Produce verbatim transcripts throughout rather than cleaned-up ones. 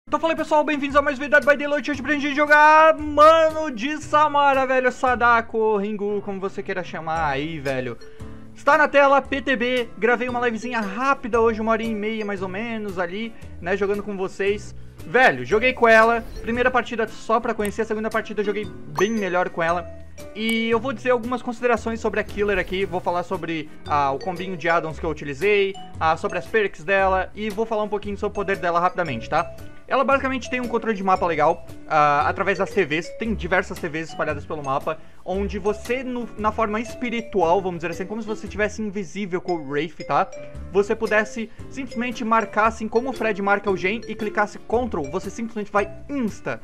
Então falei pessoal, bem-vindos a mais um vídeo Dead by Daylight. Hoje pra gente jogar Mano de Samara, velho, Sadako, Ringu, como você queira chamar aí, velho. Está na tela, P T B, gravei uma livezinha rápida hoje, uma hora e meia mais ou menos ali, né, jogando com vocês. Velho, joguei com ela, primeira partida só pra conhecer, a segunda partida eu joguei bem melhor com ela. E eu vou dizer algumas considerações sobre a Killer aqui, vou falar sobre ah, o combinho de addons que eu utilizei, ah, sobre as perks dela e vou falar um pouquinho sobre o poder dela rapidamente, tá? Ela basicamente tem um controle de mapa legal, uh, através das T Vs, tem diversas T Vs espalhadas pelo mapa, onde você, no, na forma espiritual, vamos dizer assim, como se você estivesse invisível com o Wraith, tá? Você pudesse simplesmente marcar, assim como o Fred marca o gen, e clicasse Ctrl, você simplesmente vai insta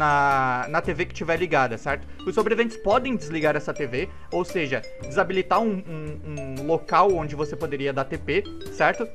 na, na T V que estiver ligada, certo? Os sobreviventes podem desligar essa T V, ou seja, desabilitar um, um, um local onde você poderia dar T P, certo?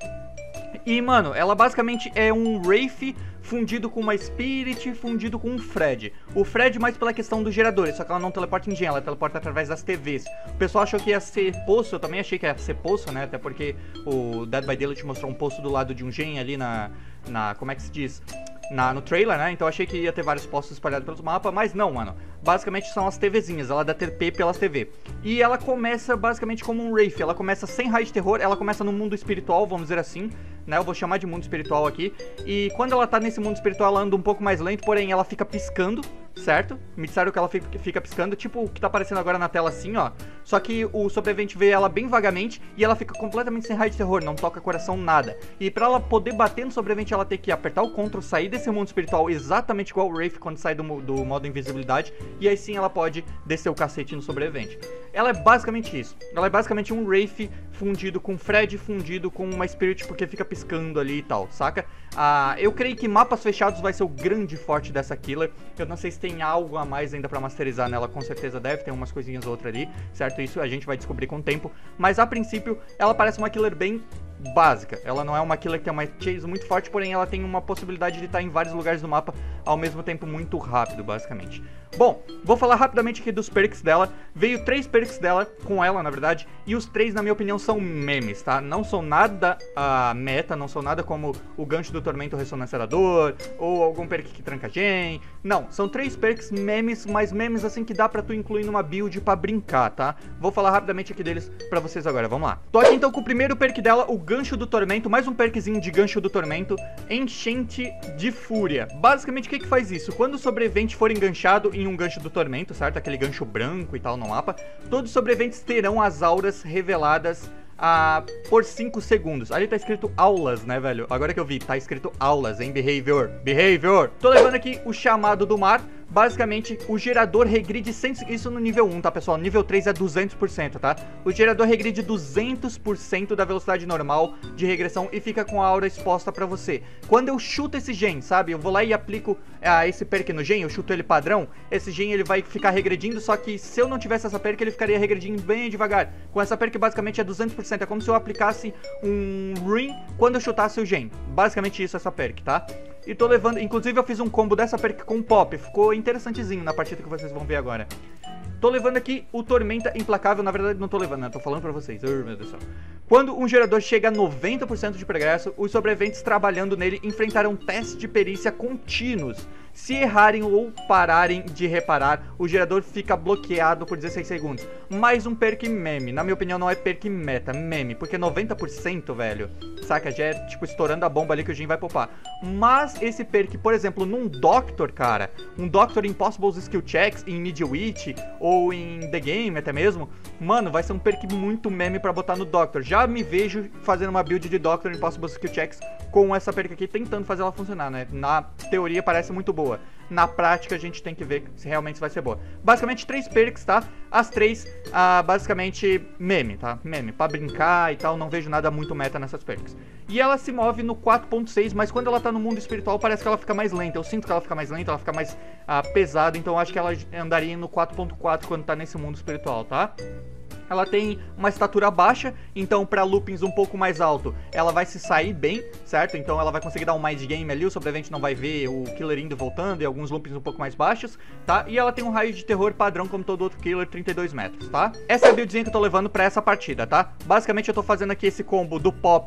E, mano, ela basicamente é um Wraith fundido com uma Spirit, fundido com um Fred. O Fred mais pela questão dos geradores, só que ela não teleporta em gen, ela teleporta através das T Vs. O pessoal achou que ia ser poço, eu também achei que ia ser poço, né? Até porque o Dead by Daylight mostrou um poço do lado de um gen ali na... na como é que se diz? Na, no trailer, né? Então eu achei que ia ter vários postos espalhados pelo mapa, mas não, mano. Basicamente são as TVzinhas, ela dá T P pelas T V. E ela começa basicamente como um Wraith, ela começa sem raio de terror, ela começa no mundo espiritual, vamos dizer assim, né? Eu vou chamar de mundo espiritual aqui. E quando ela tá nesse mundo espiritual, ela anda um pouco mais lento, porém ela fica piscando, certo? Me disseram que ela fica, fica piscando, tipo o que tá aparecendo agora na tela assim, ó. Só que o sobrevivente vê ela bem vagamente e ela fica completamente sem raio de terror, não toca coração, nada. E pra ela poder bater no sobrevivente, ela tem que apertar o Ctrl, sair desse mundo espiritual exatamente igual o Wraith quando sai do, do modo invisibilidade. E aí sim ela pode descer o cacete no sobrevivente. Ela é basicamente isso. Ela é basicamente um Wraith fundido com Fred, fundido com uma Spirit, porque fica piscando ali e tal, saca? Ah, eu creio que mapas fechados vai ser o grande forte dessa Killer. Eu não sei se tem algo a mais ainda pra masterizar nela, com certeza deve ter umas coisinhas ou outra ali, certo? Isso a gente vai descobrir com o tempo. Mas a princípio, ela parece uma Killer bem básica. Ela não é uma Killer que tem uma chase muito forte, porém ela tem uma possibilidade de estar em vários lugares do mapa ao mesmo tempo muito rápido, basicamente. Bom, vou falar rapidamente aqui dos perks dela. Veio três perks dela, com ela, na verdade, e os três, na minha opinião, são memes, tá? Não são nada uh, meta, não são nada como o gancho do Tormento Ressonância da Dor, ou algum perk que tranca gen. Não, são três perks memes, mas memes assim que dá pra tu incluir numa build pra brincar, tá? Vou falar rapidamente aqui deles pra vocês agora, vamos lá. Tô aqui então com o primeiro perk dela, o Gancho do Tormento, mais um perkzinho de Gancho do Tormento, Enchente de Fúria. Basicamente, o que que faz isso? Quando o sobrevivente for enganchado em um Gancho do Tormento, certo? Aquele gancho branco e tal no mapa, todos os sobreviventes terão as auras reveladas ah, por cinco segundos. Ali tá escrito aulas, né, velho? Agora que eu vi, tá escrito aulas, em Behavior. Behavior! Tô levando aqui o Chamado do Mar. Basicamente, o gerador regride cem por cento, isso no nível um, tá, pessoal? Nível três é duzentos por cento, tá? O gerador regride duzentos por cento da velocidade normal de regressão e fica com a aura exposta pra você. Quando eu chuto esse gen, sabe? Eu vou lá e aplico ah, esse perk no gen, eu chuto ele padrão, esse gen ele vai ficar regredindo, só que se eu não tivesse essa perk, ele ficaria regredindo bem devagar. Com essa perk, basicamente, é duzentos por cento. É como se eu aplicasse um ring quando eu chutasse o gen. Basicamente isso, essa perk, tá? E tô levando, inclusive eu fiz um combo dessa perk com pop, ficou interessantezinho na partida que vocês vão ver agora. Tô levando aqui o Tormenta Implacável, na verdade não tô levando, né? Tô falando pra vocês. Oh, meu Deus do céu. Quando um gerador chega a noventa por cento de progresso, os sobreviventes trabalhando nele enfrentarão testes de perícia contínuos. Se errarem ou pararem de reparar, o gerador fica bloqueado por dezesseis segundos. Mais um perk meme. Na minha opinião não é perk meta, meme. Porque noventa por cento, velho, saca? Já é tipo estourando a bomba ali que o gen vai popar. Mas esse perk, por exemplo, num Doctor, cara, um Doctor Impossible Skill Checks, em Mid-Witch ou em The Game até mesmo, mano, vai ser um perk muito meme pra botar no Doctor. Já me vejo fazendo uma build de Doctor Impossible Skill Checks com essa perk aqui, tentando fazer ela funcionar, né? Na teoria parece muito boa. Na prática a gente tem que ver se realmente vai ser boa. Basicamente três perks, tá? As três, ah, basicamente meme, tá? Meme, pra brincar e tal, não vejo nada muito meta nessas perks. E ela se move no quatro ponto seis, mas quando ela tá no mundo espiritual parece que ela fica mais lenta. Eu sinto que ela fica mais lenta, ela fica mais ah, pesada, então eu acho que ela andaria no quatro ponto quatro quando tá nesse mundo espiritual, tá? Ela tem uma estatura baixa, então para loopings um pouco mais alto, ela vai se sair bem, certo? Então ela vai conseguir dar um mind game ali, o sobrevivente não vai ver o killer indo e voltando, e alguns loopings um pouco mais baixos, tá? E ela tem um raio de terror padrão, como todo outro killer, trinta e dois metros, tá? Essa é a buildzinha que eu tô levando pra essa partida, tá? Basicamente eu tô fazendo aqui esse combo do pop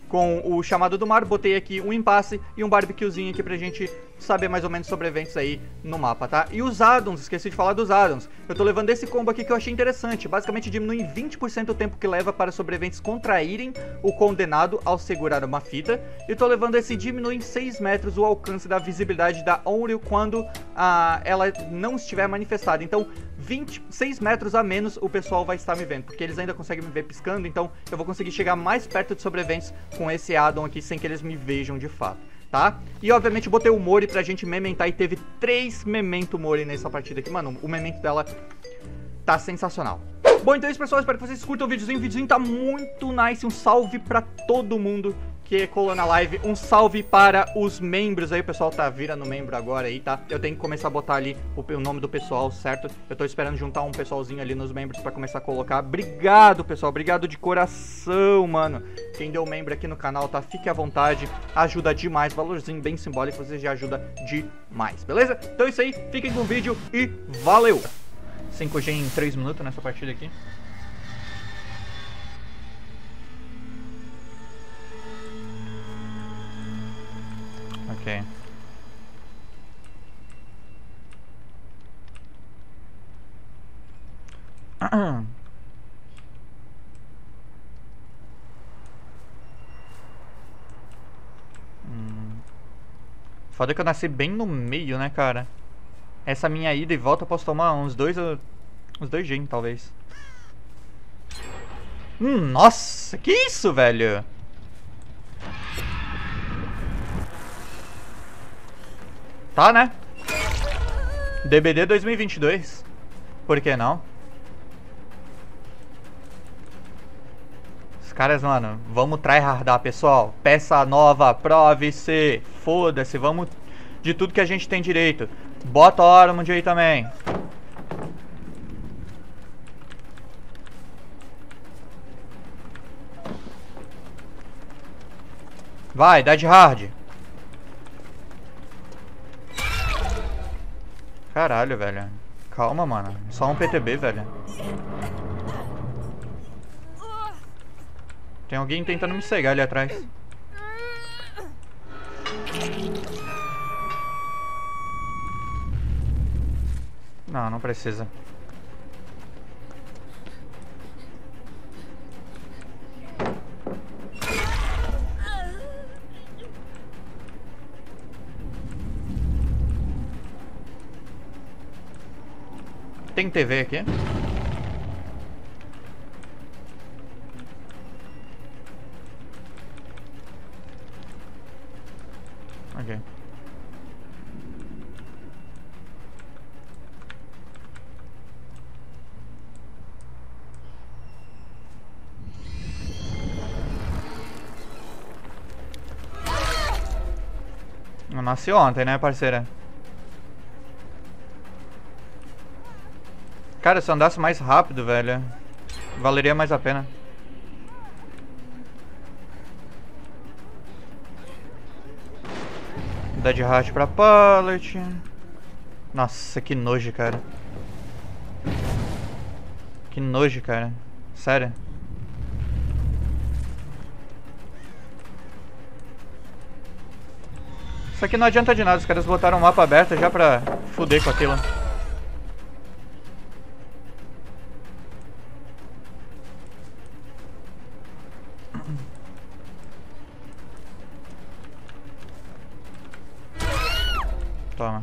com o chamado do mar, botei aqui um impasse e um barbecuezinho aqui pra gente saber mais ou menos sobre eventos aí no mapa, tá? E os addons, esqueci de falar dos addons. Eu tô levando esse combo aqui que eu achei interessante. Basicamente diminui em vinte por cento o tempo que leva para sobreviventes contraírem o condenado ao segurar uma fita. E tô levando esse diminui em seis metros o alcance da visibilidade da Onryo quando ah, ela não estiver manifestada. Então, vinte, seis metros a menos o pessoal vai estar me vendo, porque eles ainda conseguem me ver piscando, então eu vou conseguir chegar mais perto de sobreviventes com esse addon aqui sem que eles me vejam de fato. Tá? E obviamente botei o Mori pra gente mementar e teve três memento Mori nessa partida aqui. Mano, o memento dela tá sensacional. Bom, então é isso, pessoal. Espero que vocês curtam o videozinho. O videozinho tá muito nice. Um salve pra todo mundo que colou na live. Um salve para os membros aí. O pessoal tá virando membro agora aí, tá? Eu tenho que começar a botar ali o, o nome do pessoal, certo? Eu tô esperando juntar um pessoalzinho ali nos membros pra começar a colocar. Obrigado, pessoal. Obrigado de coração, mano. Quem deu membro aqui no canal, tá? Fique à vontade. Ajuda demais. Valorzinho bem simbólico. Você já ajuda demais, beleza? Então é isso aí. Fiquem com o vídeo e valeu! cinco G em três minutos nessa partida aqui. Ok. hum. Foda que eu nasci bem no meio, né, cara? Essa minha ida e volta eu posso tomar uns dois... Uns dois gen, talvez. Hum, nossa, que isso, velho? Tá, né? D B D dois mil e vinte e dois. Por que não? Os caras, mano, vamos tryhardar, pessoal. Peça nova, prove-se. Foda-se, vamos de tudo que a gente tem direito. Bota a Ormond aí também. Vai, dá de hard. Caralho, velho. Calma, mano. Só um P T B, velho. Tem alguém tentando me cegar ali atrás. Não, não precisa. Tem T V aqui? Ok. Eu nasci ontem, né, parceira? Cara, se eu andasse mais rápido, velho, valeria mais a pena. Dá de heart pra pallet. Nossa, que nojo, cara. Que nojo, cara. Sério. Isso aqui não adianta de nada, os caras botaram o mapa aberto já pra fuder com aquilo. Toma.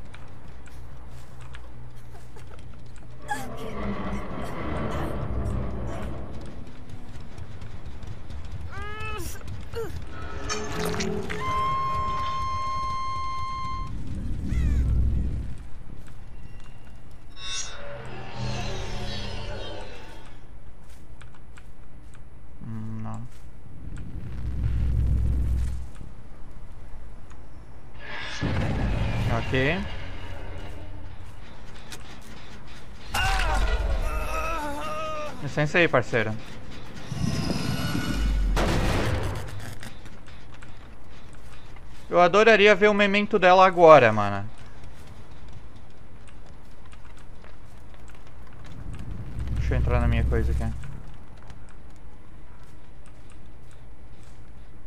Hum, não. Ok. Licença aí, parceiro. Eu adoraria ver o memento dela agora, mano. Deixa eu entrar na minha coisa aqui.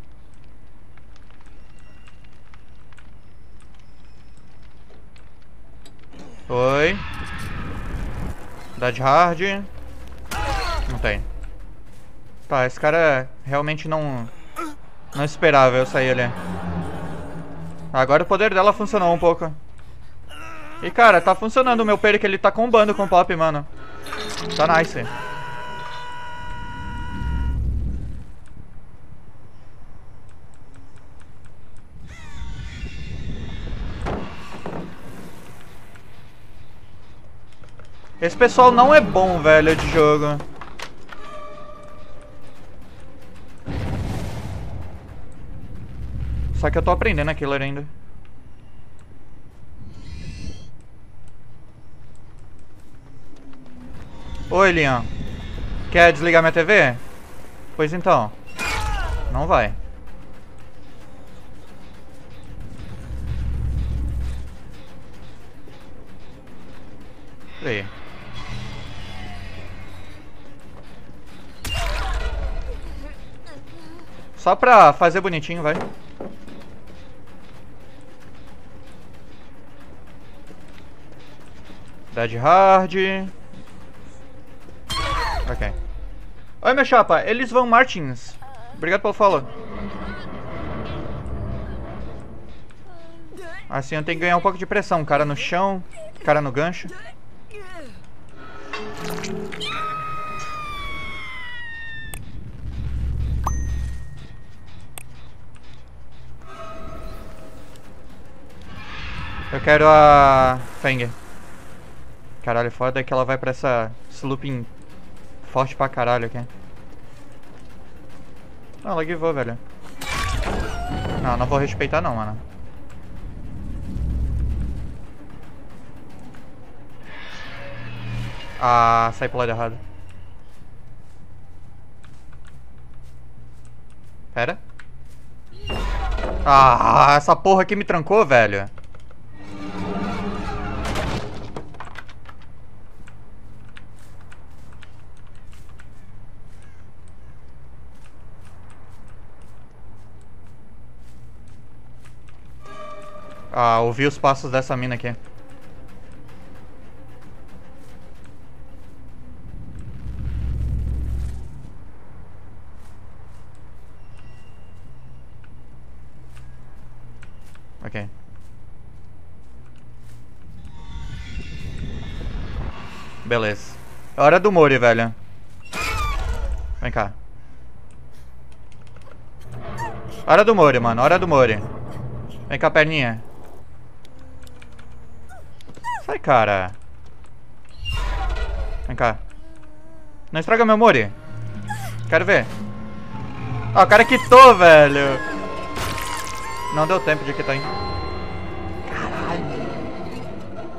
Oi. Dodge hard. Não tem. Tá, esse cara realmente não... Não esperava eu sair ali. Agora o poder dela funcionou um pouco. E cara, tá funcionando o meu perk, ele tá combando com o pop, mano. Tá nice. Esse pessoal não é bom, velho, de jogo. Só que eu tô aprendendo a killer ainda. Oi, Leon. Quer desligar minha T V? Pois então. Não vai. Peraí. Só pra fazer bonitinho, vai. Dead hard. Ok. Oi, meu chapa. Eles vão Martins. Obrigado pelo follow. Assim eu tenho que ganhar um pouco de pressão. Cara no chão. Cara no gancho. Eu quero a Feng. Caralho, foda é que ela vai pra essa looping forte pra caralho aqui. Não, ela givou, velho. Não, não vou respeitar não, mano. Ah, saí pro lado errado. Pera. Ah, essa porra aqui me trancou, velho. Ah, ouvi os passos dessa mina aqui. Ok. Beleza. É hora do Mori, velho. Vem cá. Hora do Mori, mano. Hora do Mori. Vem cá, perninha. Sai, cara. Vem cá. Não estraga meu Mori. Quero ver. Ó, o cara quitou, velho. Não deu tempo de quitar, hein. Caralho.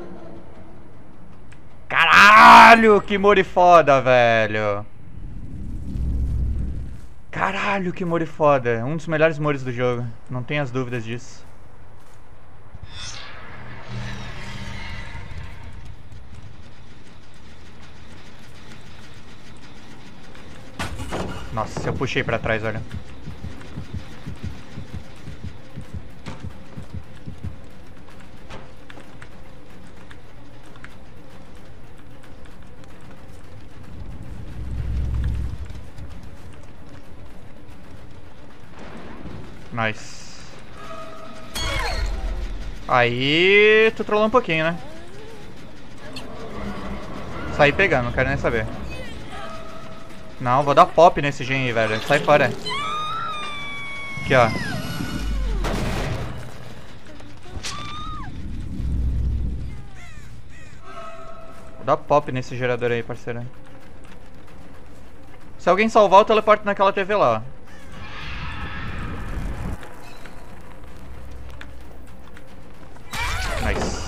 Caralho, que Mori foda, velho. Caralho, que Mori foda. Um dos melhores Moris do jogo. Não tenho as dúvidas disso. Nossa, eu puxei pra trás, olha. Nice. Aí, tu trollou um pouquinho, né? Saí pegando, não quero nem saber. Não, vou dar pop nesse gen aí, velho. Sai fora. Aqui, ó. Vou dar pop nesse gerador aí, parceiro. Se alguém salvar, eu teleporto naquela T V lá, ó. Nice.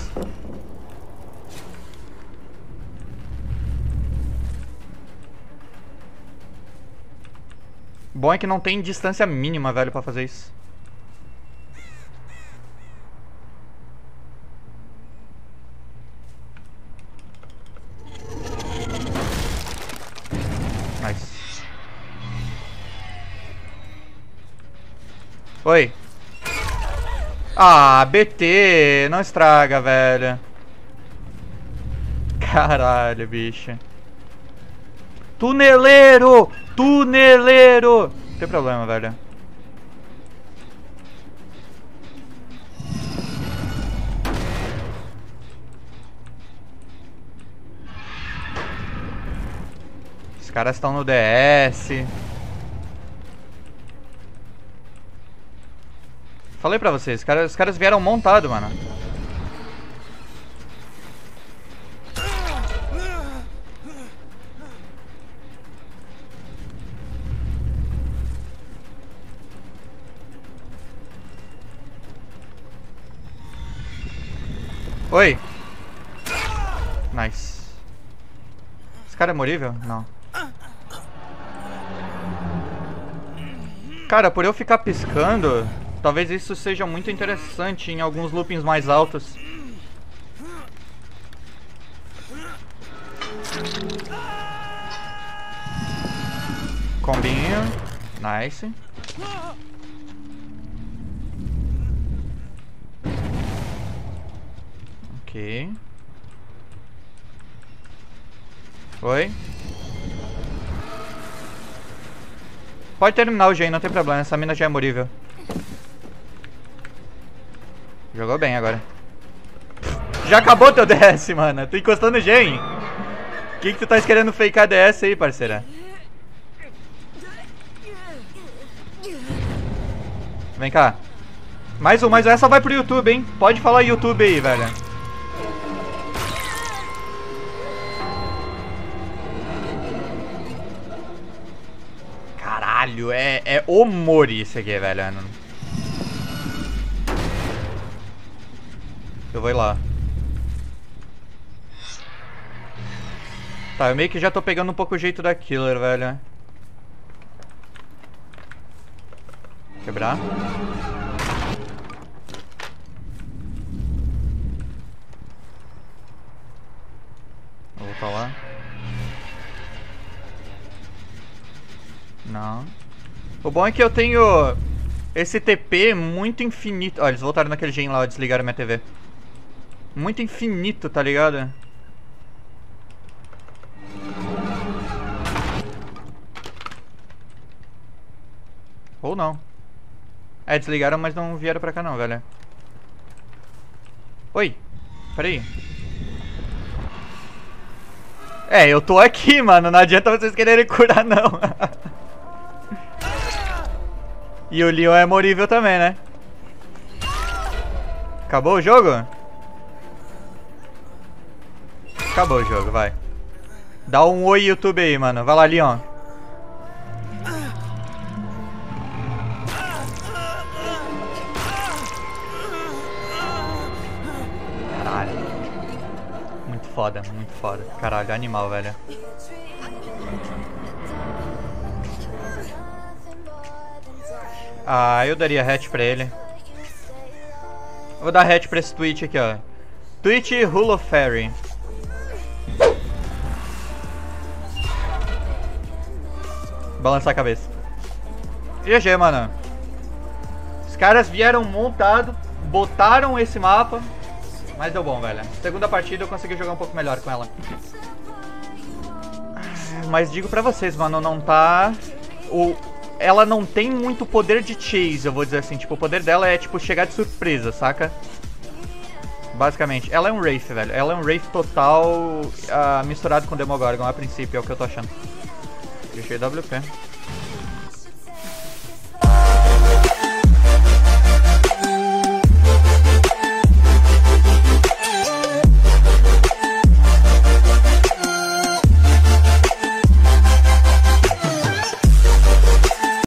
Bom é que não tem distância mínima, velho, pra fazer isso. Nice. Oi. Ah, B T, não estraga, velho. Caralho, bicho. Tuneleiro! Tuneleiro! Não tem problema, velho. Os caras estão no D S. Falei pra vocês, os caras, os caras vieram montado, mano. Oi. Nice. Esse cara é morível? Não. Cara, por eu ficar piscando, talvez isso seja muito interessante em alguns loopings mais altos. Combinho. Nice. Ok. Oi. Pode terminar o Gen, não tem problema. Essa mina já é morível. Jogou bem agora. Já acabou teu D S, mano. Tô encostando o Gen. O que que tu tá querendo fakear D S aí, parceira? Vem cá. Mais um, mais um. Essa vai pro YouTube, hein? Pode falar YouTube aí, velho. Caralho, é, é humor isso aqui, velho. Eu vou ir lá. Tá, eu meio que já tô pegando um pouco o jeito da killer, velho. Quebrar. Vou voltar lá. Não. O bom é que eu tenho esse T P muito infinito. Ó, eles voltaram naquele gen lá, desligaram minha T V. Muito infinito, tá ligado? Ou não. É, desligaram, mas não vieram pra cá não, velho. Oi. Peraí. É, eu tô aqui, mano. Não adianta vocês quererem curar, não. E o Leon é morível também, né? Acabou o jogo? Acabou o jogo, vai. Dá um oi YouTube aí, mano. Vai lá, Leon. Caralho. Muito foda, muito foda. Caralho, animal, velho. Ah, eu daria hatch pra ele. Eu vou dar hatch pra esse Twitch aqui, ó. Twitch Hulo Fairy. Balançar a cabeça. G G, mano. Os caras vieram montado, botaram esse mapa, mas deu bom, velho. Segunda partida eu consegui jogar um pouco melhor com ela. Mas digo pra vocês, mano, não tá... O... Ela não tem muito poder de chase, eu vou dizer assim. Tipo, o poder dela é, tipo, chegar de surpresa, saca? Basicamente. Ela é um Wraith, velho. Ela é um Wraith total uh, misturado com Demogorgon, a princípio, é o que eu tô achando. Deixei W P.